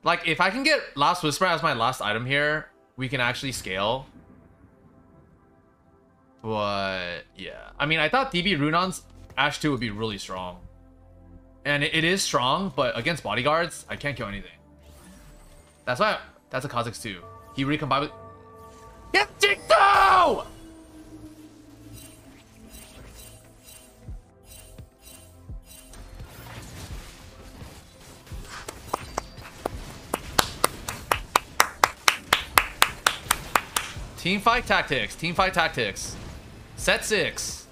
Like, if I can get Last Whisper as my last item here, we can actually scale. But, yeah. I mean, I thought DB Runon's Ash 2 would be really strong. And it is strong, but against bodyguards, I can't kill anything. That's why... That's a Kha'Zix too. He recombined with... Get Jinx! Team fight tactics. Team fight tactics. Set 6.